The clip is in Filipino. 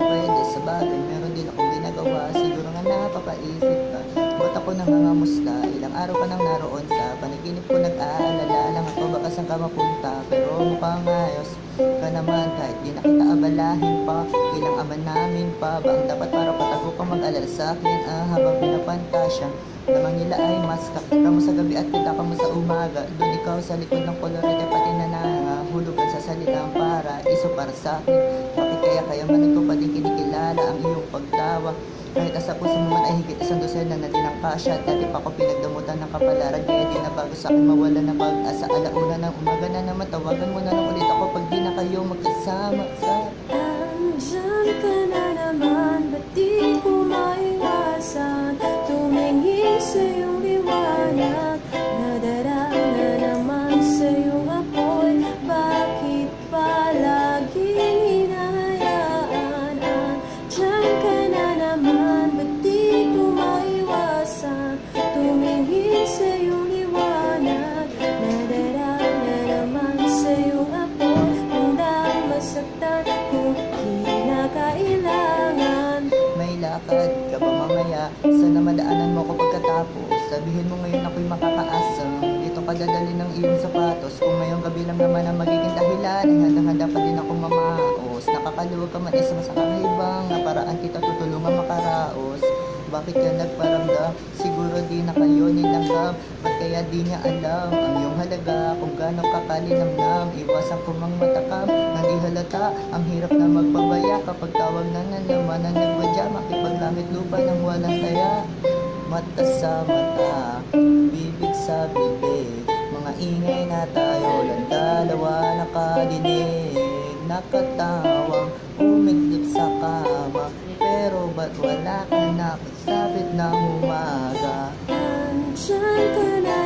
pwede sa bagay, meron din akong ginagawa. Siguro nga napapaisip ka, ba't ako nangangamusta? Ilang araw ka nang naroon sa panaginip ko, nag-aalala lang ako baka saan ka mapunta. Pero mukhang ayos ka naman kahit di na kita abalahin pa. Ilang ama namin pa ba ang dapat para patago kang mag-alala sa akin? Habang pinapantasya namang nila ay mas kakita mo sa gabi at kita ka mo sa umaga. Doon ikaw sa likod ng kolorete pati na nahulugan sa salitang para iso para sa akin. Bakit kaya man ito pa din kinikilala ang iyong pagtawa? Kahit asa puso mo man ay higit isang dosena na din ang kasya. Dati pa ko pinagdamutan ng kapalaran, kaya di na bago sa akin mawala ng pag-asa. Alauna ng umaga na naman, tawagan mo na lang ulit ako pag di na kayo magkasama sa... Andyan ka na naman, ba't di ko maiwasan tumingin sa iyong liwanag? Nadarang na naman sa iyong apoy, bakit palaging hinahayaan? Andyan ka na naman, ba't di ko maiwasan tumingin sa iyong liwanag? Nadarang na naman sa iyong apoy, handang masaktan kung kinakailangan. May lakad ka ba mamaya? Sana madaanan mo ko pagkatapos. Sabihin mo ngayon ako'y makakaasam. Dito ka dadalhin ng iyong sapatos. Kung ngayong gabi lang naman ang magiging dahilan, ay handang-handa pa din ako mamaos. Nakakaluwag ka man isa sa kakahibang na paraan kita tutulungan makaraos. Bakit ka nagparamdam? Siguro di na kayo nilanggam. Ba't kaya di niya alam ang iyong halaga? Kung gano'ng kakalinamnam, iwasan ko mang matakam. Nang di halata, ang hirap na magpabaya kapag tawag na naman ang nagwadya. Makipaglangit lupa ng walang taya. Mata sa mata, bibig sa bibig, mga ingay na tayo lang dalawa nakadinig. Nakatawang umidlip sa kama, pero ba't wala ka na pagsapit ng umaga? Andyan ka na